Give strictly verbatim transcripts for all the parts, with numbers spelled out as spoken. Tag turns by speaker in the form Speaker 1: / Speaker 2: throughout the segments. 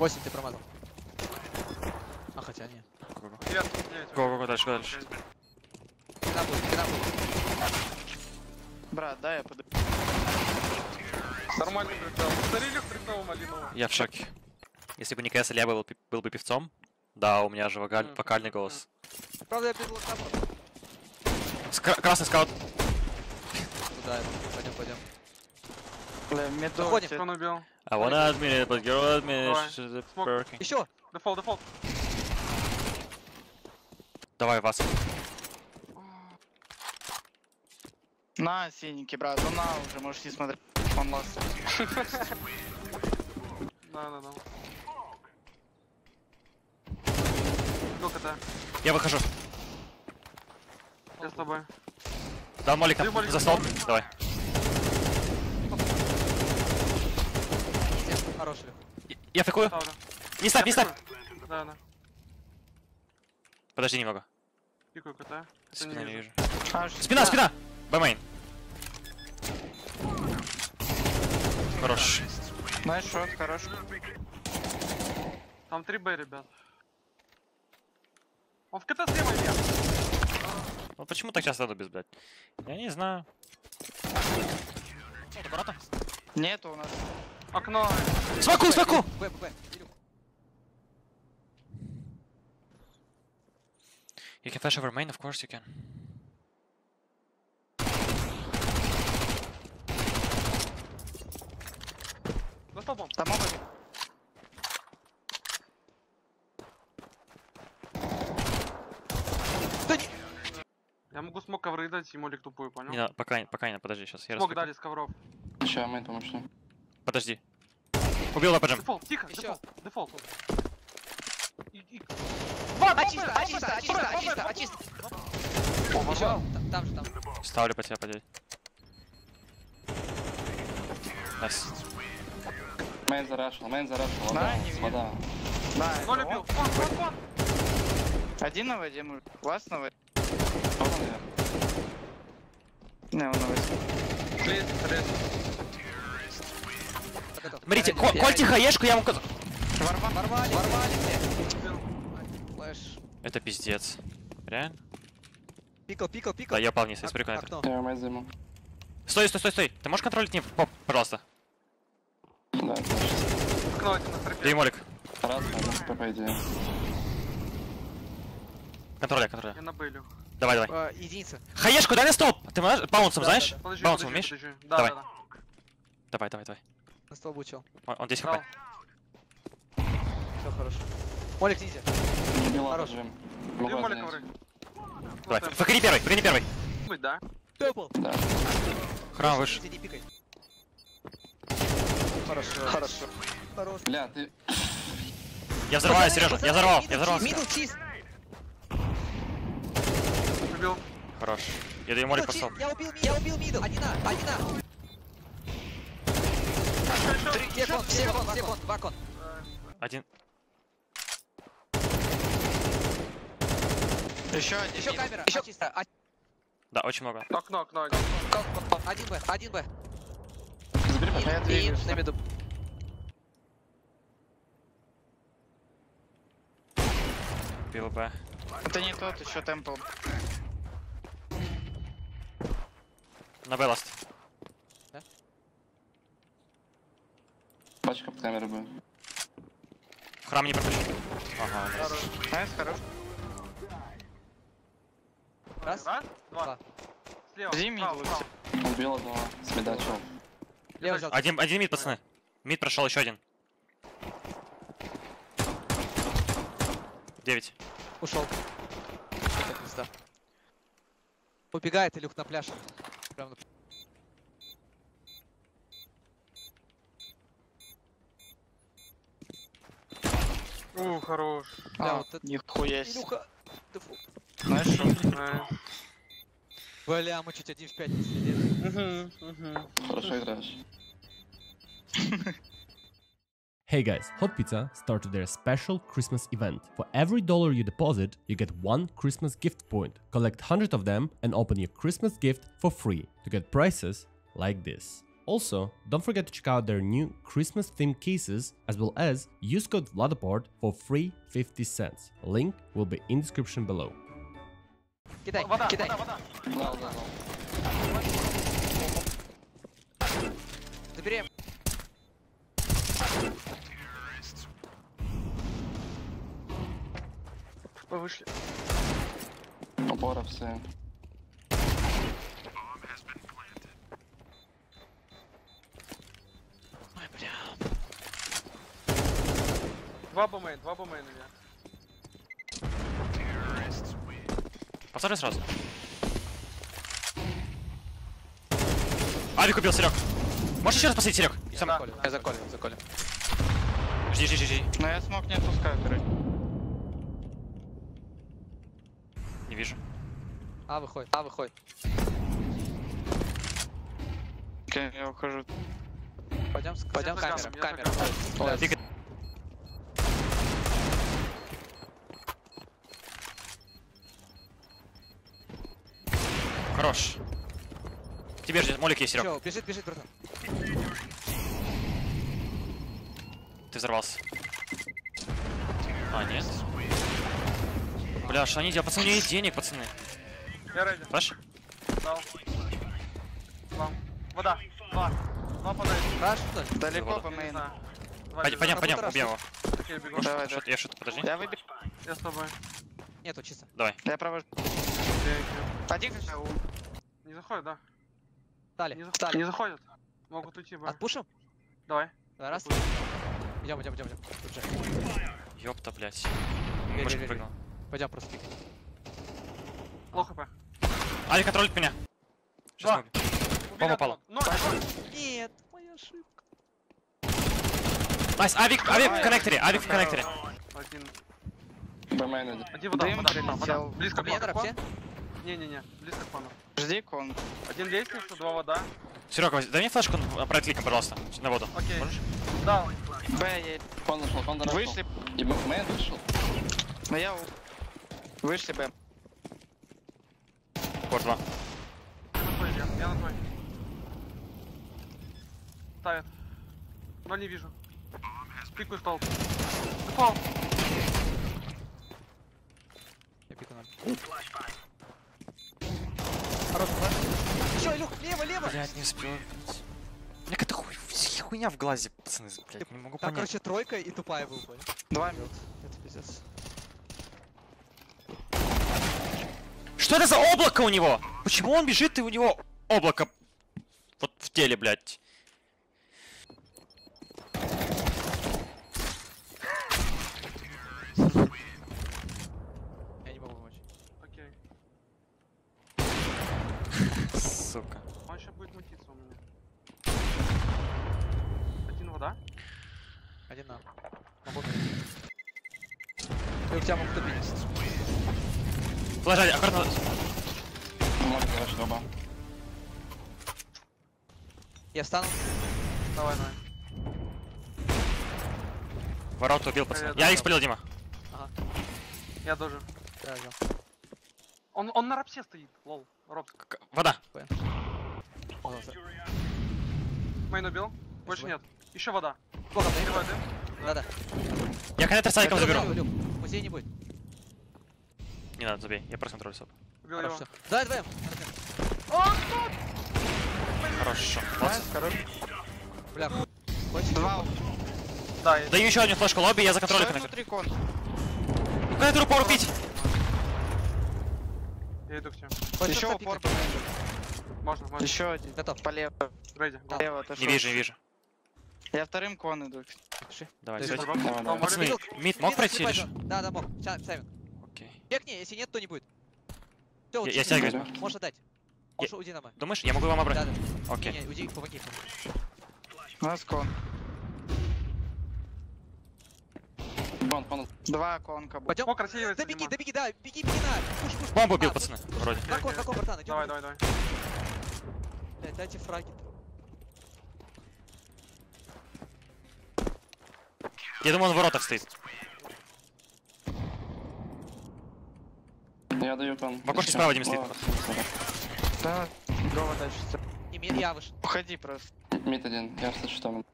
Speaker 1: восемь ты промазал. А хотя нет.
Speaker 2: Го-го-го, дальше, дальше.
Speaker 1: Спина будет, спина будет.
Speaker 3: Брат, да, я подойду.
Speaker 4: Нормально прикол. Старили прикол малинового.
Speaker 2: Я в шоке. Если бы не КС, я был, был бы певцом. Да, у меня же вокаль,
Speaker 4: Mm.
Speaker 2: вокальный голос.
Speaker 1: Правда, я без локамота.
Speaker 2: Ска красный скаут.
Speaker 1: Туда, пойдем, пойдем.
Speaker 3: Бля, меду.
Speaker 1: Заходим.
Speaker 4: Кто убил?
Speaker 2: I wanna admit it, but girl admit
Speaker 4: Давай.
Speaker 2: it, she's
Speaker 4: Смог.
Speaker 2: working.
Speaker 1: Еще!
Speaker 4: Дефолт, дефолт.
Speaker 2: Давай, вас.
Speaker 3: На, синенький, брат, ну на уже, можешь не смотреть. Он ласт.
Speaker 4: Да, да, да. Сколько то
Speaker 2: Я выхожу.
Speaker 4: Я с тобой.
Speaker 2: Дал молика.
Speaker 4: Ты молик.
Speaker 2: За стол. Давай.
Speaker 1: Хороший.
Speaker 2: Я- Я фикую.
Speaker 4: Ставлю.
Speaker 2: Не ставь, не ставь.
Speaker 4: Да, да.
Speaker 2: Подожди немного.
Speaker 4: Пикаю кота.
Speaker 2: Спина не вижу.
Speaker 3: А,
Speaker 2: Спина, спина! Бэмейн. Хорош.
Speaker 3: Найс шот, хорош.
Speaker 4: Там три Б, ребят. Он в КТ слева нет.
Speaker 2: Ну почему так часто без, блядь? Я не знаю. Это брата?
Speaker 3: Нету у нас.
Speaker 4: Окно.
Speaker 2: Смоку, смоку!
Speaker 1: Б, Б, Б. Илюх.
Speaker 2: You can flash over main, of course you can.
Speaker 4: За столбом.
Speaker 3: Там оба.
Speaker 1: Да не-
Speaker 4: Я могу смог ковры дать и молик тупую, понял?
Speaker 2: Не надо, пока, пока не, подожди, сейчас. Я
Speaker 4: Смог
Speaker 2: распеку.
Speaker 4: дали с ковров.
Speaker 5: Сейчас мы там ушли.
Speaker 2: Подожди. Убил лападжем.
Speaker 4: Дефолт, тихо,
Speaker 1: Еще.
Speaker 4: дефолт, дефолт. И, и...
Speaker 1: Очисто, очисто, очисто, очисто, очисто. Еще. Там, там же, там.
Speaker 2: Ставлю по тебе, подей. Найс.
Speaker 5: Мейн зарашил, мейн зарашил.
Speaker 3: На,
Speaker 5: Вода,
Speaker 3: не видно.
Speaker 5: вода.
Speaker 3: Да,
Speaker 4: Ноль
Speaker 3: это
Speaker 4: убил.
Speaker 3: он.
Speaker 4: Вон, вон, вон.
Speaker 3: Один на воде, мы. Ласт на воде.
Speaker 5: Вот он, я.
Speaker 3: Не, он на воде.
Speaker 4: Лезь, лезь.
Speaker 1: Так это.
Speaker 2: Смотрите,
Speaker 1: Пять,
Speaker 2: ко- кольте хаешку, я вам... указал.
Speaker 3: Ворвал.
Speaker 1: Ворвали, ворвали все. Флэш.
Speaker 2: Это пиздец. Реально?
Speaker 1: Пикал, пикал, пикал.
Speaker 2: Да, я упал вниз, я
Speaker 1: Ок-
Speaker 2: смотрю, это.
Speaker 1: окно.
Speaker 5: Я мейн займу.
Speaker 2: Стой, стой, стой, стой. Ты можешь контролить мне, поп, пожалуйста?
Speaker 5: Да, конечно.
Speaker 4: Окно один на стропе.
Speaker 2: Дай молик.
Speaker 5: Раз, надо, по идее.
Speaker 2: Контроля, контроля.
Speaker 4: Я на Б, Илюх.
Speaker 2: Давай, давай.
Speaker 1: А, единица.
Speaker 2: Хаешку, дай на стоп! Ты можешь баунсом,
Speaker 1: Да,
Speaker 2: знаешь?
Speaker 1: да, да.
Speaker 4: Подожди,
Speaker 2: Баунсом
Speaker 4: подожди,
Speaker 2: умеешь?
Speaker 4: подожди. Да,
Speaker 2: Давай.
Speaker 4: да, да.
Speaker 2: Давай, давай, давай.
Speaker 1: На стол бучил.
Speaker 2: Он, он здесь
Speaker 4: Брал.
Speaker 2: хп.
Speaker 1: Все хорошо. Молик ниндзя.
Speaker 5: Убила,
Speaker 1: Хорош.
Speaker 5: подожди.
Speaker 4: Бил
Speaker 5: Могу
Speaker 4: молик
Speaker 5: отнять.
Speaker 4: ковры.
Speaker 2: Давай, факри первый, факри первый.
Speaker 4: Быть, да?
Speaker 1: Тэпл.
Speaker 5: Да.
Speaker 2: Храм выше.
Speaker 1: Иди, пикай. Хорошо. Хорошо. Хорош.
Speaker 5: Бля, ты...
Speaker 2: Я взорваю, Сережа, я взорвал, я взорвал.
Speaker 1: Мидл чист.
Speaker 4: Убил.
Speaker 2: Хорош. Я даю молик
Speaker 1: Мидл чист.
Speaker 2: послал.
Speaker 1: Я убил мидл. Я убил мидл. Один на, один на. Все кон, все кон, все кон, два кон.
Speaker 2: Один.
Speaker 3: Еще один.
Speaker 1: Еще камера. Еще чисто. А-
Speaker 2: Да, очень много.
Speaker 4: Окно, окно.
Speaker 1: кон, кон, кон. Один Б, один Б.
Speaker 5: Забери,
Speaker 3: Я
Speaker 5: пожалуйста.
Speaker 1: И
Speaker 3: двигаюсь.
Speaker 1: на миду.
Speaker 2: Бил Б.
Speaker 3: Это не тот, еще темпл.
Speaker 2: На Б ласт.
Speaker 5: Пачка под камерой будет.
Speaker 2: В храм не пропущу. Ага, найс.
Speaker 3: Найс, хорош.
Speaker 1: Раз.
Speaker 4: Раз, два.
Speaker 1: Два.
Speaker 4: Слева.
Speaker 3: Жди мидл,
Speaker 4: Право, право.
Speaker 5: Убил одного. Смедачил.
Speaker 1: Лево взял.
Speaker 2: Один, один мид, пацаны. Мид прошел еще один. Девять.
Speaker 1: Ушел. Так, пизда. Убегает Илюх на пляж. Прям на...
Speaker 4: У, хорош.
Speaker 1: Бля,
Speaker 3: А,
Speaker 1: вот это...
Speaker 3: нихуя себе.
Speaker 1: Илюха. Дефолт.
Speaker 3: Знаешь что?
Speaker 4: Найс.
Speaker 1: Бля, мы чуть один в пять не сидели.
Speaker 4: Мгм, мгм.
Speaker 5: Хорошо играешь.
Speaker 6: Hey guys, Hot Pizza started their special Christmas event. For every dollar you deposit, you get one Christmas gift point. Collect one hundred of them and open your Christmas gift for free to get prizes like this. Also, don't forget to check out their new Christmas themed cases, as well as use code Vladaport for free fifty cents. Link will be in description below.
Speaker 1: Кидай,
Speaker 4: Вода,
Speaker 1: кидай.
Speaker 4: вода, вода.
Speaker 5: Да, да, да.
Speaker 1: Забери.
Speaker 4: Мы вышли.
Speaker 5: Опора все.
Speaker 1: Ой, бля.
Speaker 4: Два бомейн, два бомейн у меня.
Speaker 2: Посмотри сразу. Авик убил, Серег. Можешь еще раз посмотреть, Серег?
Speaker 1: Я
Speaker 2: Сам...
Speaker 1: заколю, я заколю, заколю.
Speaker 2: Жди, жди, жди, жди.
Speaker 3: Но я смог не отпускаю, короче.
Speaker 2: Не вижу.
Speaker 1: А, выходит, а, выходит.
Speaker 3: Окей, я ухожу.
Speaker 1: Пойдем, с- пойдем
Speaker 4: за
Speaker 1: камера,
Speaker 4: камером, я
Speaker 1: камера.
Speaker 4: за
Speaker 1: Бля,
Speaker 2: Фиг. Хорош. Тебе ждет, молик есть, Серег.
Speaker 1: Чё, бежит, бежит, братан.
Speaker 2: Ты взорвался. А, нет. Бля, что они делают? Пацаны, у меня есть денег, пацаны.
Speaker 4: Я рейди.
Speaker 2: Флэш?
Speaker 4: Дал. Вам. Вода. Два. Два подает.
Speaker 1: Раш, что ли?
Speaker 3: Далеко
Speaker 2: вода.
Speaker 3: по
Speaker 4: Не
Speaker 3: мейну.
Speaker 4: знаю. Два
Speaker 2: Пойдем,
Speaker 4: бежит.
Speaker 2: пойдем, пойдем, убьем его.
Speaker 4: Окей, бегу.
Speaker 3: Давай,
Speaker 2: Что-
Speaker 3: да.
Speaker 2: Я что-то, подожди.
Speaker 3: Я выбегу.
Speaker 4: Я с тобой.
Speaker 1: Нету, чисто.
Speaker 2: Давай.
Speaker 3: Я провожу.
Speaker 4: Окей, окей.
Speaker 3: Один хп.
Speaker 4: Не заходит, да?
Speaker 1: Стали,
Speaker 4: Не, за-
Speaker 1: стали.
Speaker 4: не заходят. Могут уйти бы.
Speaker 1: Отпушим?
Speaker 4: Давай.
Speaker 1: Давай, раз. Идем, идем, идем, идем. Тут же.
Speaker 2: Ёпта, блядь.
Speaker 1: Верь,
Speaker 2: Мышка
Speaker 1: верь, верь.
Speaker 2: прыгнул.
Speaker 1: Пойдем просто пикать.
Speaker 4: Плохо хп.
Speaker 2: Авик контролит меня. Сейчас
Speaker 4: Два.
Speaker 2: могу.
Speaker 4: Убили
Speaker 2: Бомба
Speaker 4: одного.
Speaker 2: упала.
Speaker 4: Ноль, ноль.
Speaker 1: Нет, моя ошибка.
Speaker 2: Найс, авик, авик в коннекторе, авик в коннекторе.
Speaker 4: Один.
Speaker 5: Бмейн один.
Speaker 4: Один вода,
Speaker 3: Дым
Speaker 4: вода, вода,
Speaker 3: прилетел.
Speaker 4: вода. Близко к
Speaker 1: Комендера
Speaker 4: плану.
Speaker 1: все?
Speaker 4: Не-не-не, близко к плану.
Speaker 3: Жди кон.
Speaker 4: Один лестница, два вода.
Speaker 2: Серега, возь- дай мне флешку прайт-кликом, пожалуйста, на воду.
Speaker 4: Окей.
Speaker 2: Можешь?
Speaker 4: Дал.
Speaker 3: Б едет.
Speaker 5: Кон зашел, кон дорожил.
Speaker 3: Вышли.
Speaker 5: И Бмейн вышел.
Speaker 3: Но я у- Вышли Б.
Speaker 2: Пор два.
Speaker 4: Я на твой, я, я на твой. Ставит. Ноль не вижу. Пикаю стол. Упал.
Speaker 1: Я пику ноль. Хороший флэш. Еще, Илюх, лево, лево!
Speaker 2: Блядь, не успел. У меня какая-то хуй... хуйня в глазе, пацаны, блядь, не могу
Speaker 1: Там,
Speaker 2: понять.
Speaker 1: короче, тройка и тупая был, понял?
Speaker 3: Два.
Speaker 1: Это пиздец.
Speaker 2: Что это за облако у него? Почему он бежит и у него облако вот в теле, блядь?
Speaker 1: Я не могу помочь.
Speaker 4: Окей.
Speaker 2: Сука.
Speaker 4: Он сейчас будет мутиться у меня. Один вода.
Speaker 1: Один на. Могу найти. Илюх, тебя могут убить.
Speaker 2: Положи, аккуратно.
Speaker 5: Может, дальше оба.
Speaker 1: Я встану.
Speaker 4: Давай, давай.
Speaker 2: Ворота убил, пацаны.
Speaker 4: Привет,
Speaker 2: Я
Speaker 4: да.
Speaker 2: их спалил, Дима.
Speaker 1: Ага.
Speaker 4: Я тоже.
Speaker 1: Да, взял.
Speaker 4: Он, он на рапсе стоит. Лол. Робс.
Speaker 2: К- Вода.
Speaker 1: О, за-
Speaker 4: Мейн убил. Больше
Speaker 1: Спасибо.
Speaker 4: нет. Еще вода.
Speaker 1: Плохо, да,
Speaker 4: Перевод, да?
Speaker 1: Да-да.
Speaker 2: Я коннектор садиком заберу.
Speaker 1: Илюх, музей не будет.
Speaker 2: Не надо, забей. Я просто контролю соб.
Speaker 4: Убил его.
Speaker 1: Хорошо. Давай, вдвоем.
Speaker 2: Хорошо.
Speaker 3: Найс, хорош.
Speaker 1: Бля, хочешь?
Speaker 3: Два.
Speaker 4: Да, я...
Speaker 2: Даю еще одну флешку лобби, я за контролю
Speaker 3: Всё
Speaker 2: коннектор.
Speaker 3: внутри кон.
Speaker 2: Коннектор упор убить!
Speaker 4: я иду к тебе.
Speaker 1: Хочешь
Speaker 3: Еще
Speaker 1: просто
Speaker 3: упор.
Speaker 1: пикать?
Speaker 4: Можно, можно.
Speaker 3: Еще один.
Speaker 1: Готов.
Speaker 3: Полево.
Speaker 4: Рейди.
Speaker 1: Да.
Speaker 3: Полево отошел.
Speaker 2: Не вижу, не вижу.
Speaker 3: Я вторым кон иду.
Speaker 1: Пиши.
Speaker 2: Давай,
Speaker 1: Ты
Speaker 2: сядь.
Speaker 4: Забрал.
Speaker 5: Давай, давай.
Speaker 2: Пацаны,
Speaker 1: Видел?
Speaker 2: мид мог
Speaker 1: Видно,
Speaker 2: пройти
Speaker 1: слепой
Speaker 2: лишь?
Speaker 1: зон. Да, да, мог. Сейчас, ставим.
Speaker 2: Окей.
Speaker 1: Бегни, если нет, то не будет. Все,
Speaker 2: Я- я стягиваюсь.
Speaker 1: Можешь отдать. Можешь уйди на мой.
Speaker 2: Думаешь, я могу его
Speaker 1: Да,
Speaker 2: обрать?
Speaker 1: да.
Speaker 2: Окей.
Speaker 1: Не, не, уйди, помоги.
Speaker 3: У нас кон.
Speaker 5: Кон, кон.
Speaker 3: Два конка будет.
Speaker 1: Пойдем.
Speaker 4: О, красиво.
Speaker 1: Да беги, да беги, да, беги, беги на. Пуш, пуш.
Speaker 2: Бомбу убил,
Speaker 1: А,
Speaker 2: пацаны,
Speaker 1: пуш, пуш.
Speaker 2: вроде.
Speaker 1: На кон, на кон, братан, идем.
Speaker 4: Давай, давай, давай.
Speaker 1: Блядь, дайте фраги.
Speaker 2: Я думаю, он в воротах стоит.
Speaker 5: Я даю кон.
Speaker 2: В окошке справа, Дима, стоит.
Speaker 5: О,
Speaker 3: Да, голова дальше.
Speaker 1: И ми- я вышел.
Speaker 3: Уходи просто.
Speaker 5: М- Мид один, я встать что мид.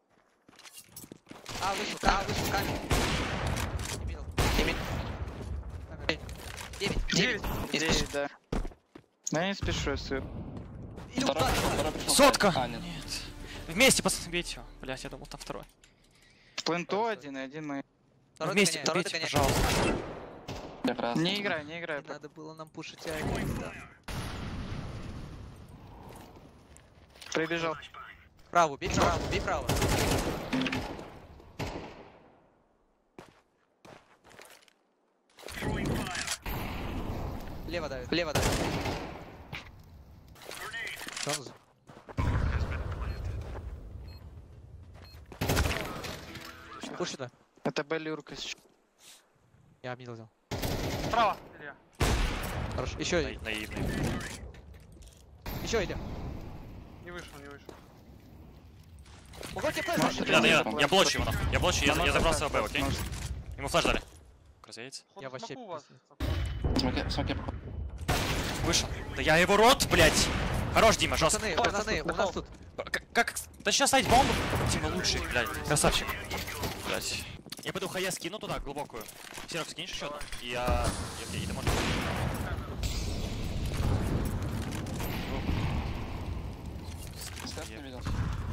Speaker 1: А, вышел, а, вышел, камень. Не видел.
Speaker 3: Девять.
Speaker 1: Девять.
Speaker 4: Девять.
Speaker 3: Девять, да. Но я не спешу, если...
Speaker 1: Или
Speaker 5: Второй,
Speaker 1: удар.
Speaker 5: второй пришел.
Speaker 2: Сотка!
Speaker 5: А, нет.
Speaker 2: Нет. Вместе, пацаны, бейте его. Блять, я думал, там второй.
Speaker 3: Пленту один и один на...
Speaker 1: Второй
Speaker 2: Вместе,
Speaker 1: догоняет, второй
Speaker 2: бейте,
Speaker 1: догоняет.
Speaker 2: пожалуйста.
Speaker 5: Я красный.
Speaker 3: Не играй, не играй.
Speaker 1: Не надо было нам пушить один.
Speaker 3: Прибежал.
Speaker 1: Правую, бей право, бей право. Лево давит, лево давит. Сразу. Пуш сюда.
Speaker 3: Это Белюрка сейчас.
Speaker 1: Я мидл взял.
Speaker 4: Справа, Илья.
Speaker 1: Хорошо. Еще,
Speaker 2: На- Наивный.
Speaker 1: еще идем.
Speaker 4: Не вышел, не вышел.
Speaker 1: Ого, тебе флеш.
Speaker 3: Может,
Speaker 2: Я, я,
Speaker 3: Может,
Speaker 2: я блочу его, нахуй. Я блочу, я, я
Speaker 3: Может,
Speaker 2: забрался в
Speaker 3: может,
Speaker 2: Б, окей?
Speaker 3: может.
Speaker 2: Ему флеш дали. Красавец.
Speaker 4: Ход
Speaker 1: Я
Speaker 4: в
Speaker 1: вообще
Speaker 4: смоку у вас.
Speaker 5: Смоки, смоки.
Speaker 2: Вышел. Да я его рот, блять. Хорош, Дима, жестко.
Speaker 1: Пацаны, пацаны, у нас тут.
Speaker 2: Как, как начнешь ставить бомбу? Дима лучший, блядь. Красавчик. Блять. Я пойду хая скину туда, глубокую. Серег, скинешь еще одну? И я... Окей, это можно.
Speaker 5: Степ не видел.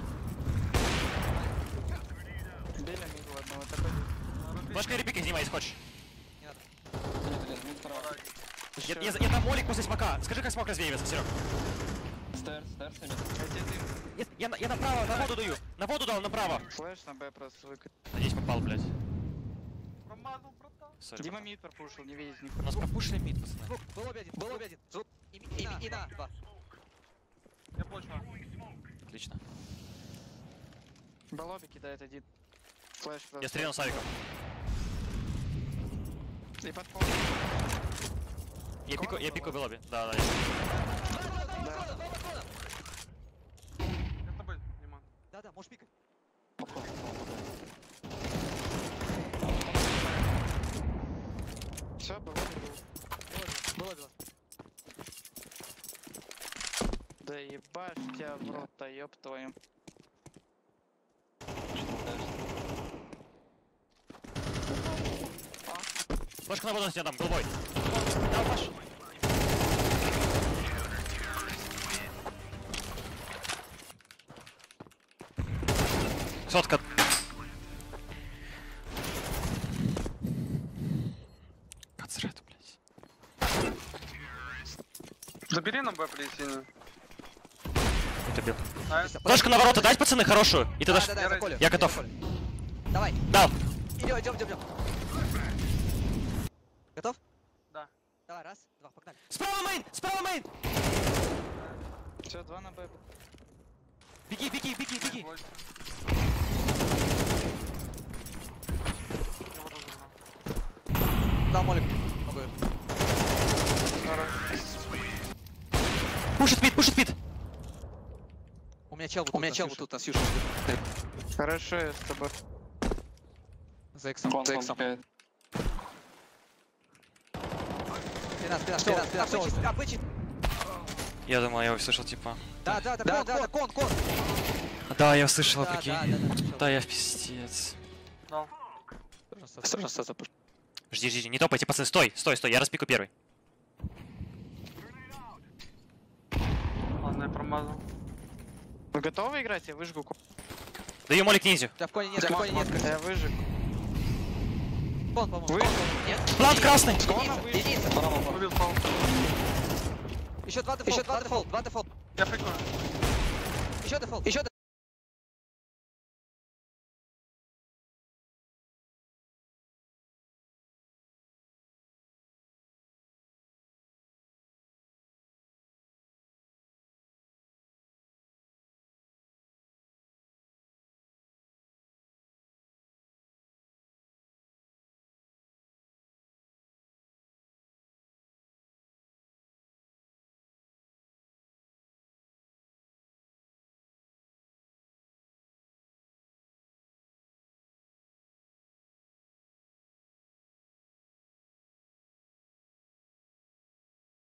Speaker 3: Били мидл одного, это Белюрка.
Speaker 2: Флешка репики снимай, если хочешь.
Speaker 5: Мид один, мид второй.
Speaker 2: Я, я, я там молик после смока. Скажи, как смок развеивается, Серег.
Speaker 5: Стер, стер, мид.
Speaker 2: Я, я, на- я направо, на воду даю. На воду дал, направо.
Speaker 3: Флэш на Б просто выкат.
Speaker 2: Надеюсь, попал, блядь.
Speaker 4: Промазал, братан.
Speaker 2: Сори,
Speaker 3: Дима
Speaker 2: братан.
Speaker 3: мид пропушил, не видеть
Speaker 2: У
Speaker 3: никого.
Speaker 2: нас пропушили мид, пацаны.
Speaker 1: Звук, был обе один, был обе один. Звук. И, и, и, и на, два.
Speaker 4: Я плачу.
Speaker 2: Отлично.
Speaker 3: Балоби кидает один. Флэш просто.
Speaker 2: Я стрелял с авиком.
Speaker 3: И подпол.
Speaker 2: Я пику, я пику в лобби. Да, да, я.
Speaker 4: Я с тобой, Диман.
Speaker 1: Да, да, можешь пикать.
Speaker 3: Все, было.
Speaker 1: Было два.
Speaker 3: Да ебашь тебя в рот, да ёб твою.
Speaker 2: Флешка на воду тебе дам, голубой. Да, Паш. Сотка. Кацрет, блядь.
Speaker 4: Забери нам Б, плей, синюю.
Speaker 2: Это бил.
Speaker 4: Найс.
Speaker 2: Флешку на ворота дать, пацаны, хорошую. И ты
Speaker 1: Да,
Speaker 2: дашь.
Speaker 1: да, да,
Speaker 4: Я
Speaker 1: за Колю.
Speaker 2: Я готов.
Speaker 1: За Колю. Давай,
Speaker 2: Дал.
Speaker 1: идем, идем, идем, идем. Готов?
Speaker 4: Да.
Speaker 1: Давай, раз, два, погнали.
Speaker 2: Справа мейн! Справа мейн!
Speaker 3: Все, два на Б.
Speaker 2: Беги, беги, беги, беги.
Speaker 4: Плачу. Я его тоже забрал.
Speaker 1: Дал молик. Могу.
Speaker 2: Пушит мид, пушит мид.
Speaker 1: У меня чел, вот- у меня чел вот тут нас юшит.
Speaker 3: Хорошо, я с тобой.
Speaker 1: За иксом,
Speaker 5: Кон,
Speaker 1: за
Speaker 5: кон,
Speaker 1: иксом.
Speaker 5: пикает.
Speaker 1: Спина, спина, спина, спина, все, а, вычит.
Speaker 2: Я думал, я его слышал, типа.
Speaker 1: Да, да, да, да, да, кон, кон.
Speaker 2: Да, я услышал,
Speaker 1: Да,
Speaker 2: прикинь.
Speaker 1: да, да, да,
Speaker 2: Да, я в пиздец.
Speaker 4: Дал.
Speaker 1: Осторожно, запуш.
Speaker 2: Жди, жди, жди, не топайте, пацаны, стой, стой, стой, я распику первый.
Speaker 4: Ладно, я промазал.
Speaker 3: Вы готовы играть? Я выжгу. ко-
Speaker 2: Даю молик ниндзю.
Speaker 1: Да в коне нет, в коне нет.
Speaker 3: Я выжег.
Speaker 1: Кон, по-моему.
Speaker 3: Вы-
Speaker 1: Кон, нет?
Speaker 2: План красный.
Speaker 1: Единица,
Speaker 3: вы-
Speaker 1: единица.
Speaker 4: Убил пол.
Speaker 1: Еще два дефолт, еще два дефолт, два дефолт.
Speaker 4: Я фейкую.
Speaker 1: Еще дефолт, еще дефолт.